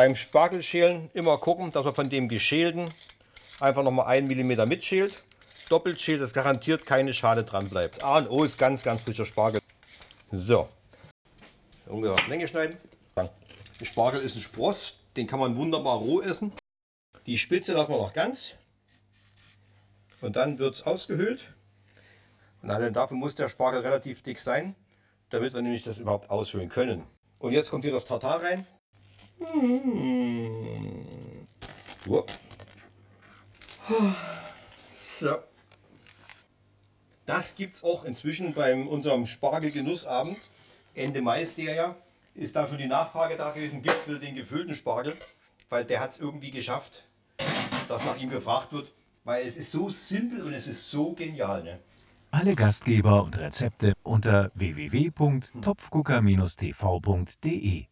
Beim Spargelschälen immer gucken, dass man von dem geschälten einfach nochmal 1 mm mitschält. Doppelt schält, dass garantiert keine Schale dran bleibt. A und O ist ganz, ganz frischer Spargel. So, ungefähr auf Länge schneiden. Der Spargel ist ein Spross, den kann man wunderbar roh essen. Die Spitze lassen wir noch ganz. Und dann wird es ausgehöhlt. Und dafür muss der Spargel relativ dick sein, damit wir nämlich das überhaupt aushöhlen können. Und jetzt kommt hier das Tartar rein. So. Das gibt es auch inzwischen bei unserem Spargelgenussabend. Ende Mai ist der ja. Ist da schon die Nachfrage da gewesen, gibt es wieder den gefüllten Spargel? Weil der hat es irgendwie geschafft, dass nach ihm gefragt wird. Weil es ist so simpel und es ist so genial. Ne? Alle Gastgeber und Rezepte unter www.topfgucker-tv.de